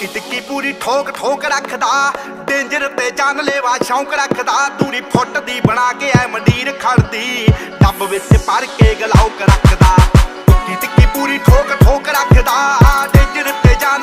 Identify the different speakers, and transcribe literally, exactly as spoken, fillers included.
Speaker 1: ਟਿੱਕੀ ਟਿੱਕੀ पूरी ठोक ठोक रखदा, डेंजर ते जानलेवा शौक रखदा। दूरी फुट दी बना के ऐ मंडीर खड़दी, डब विच भर के गलाउक रखदा।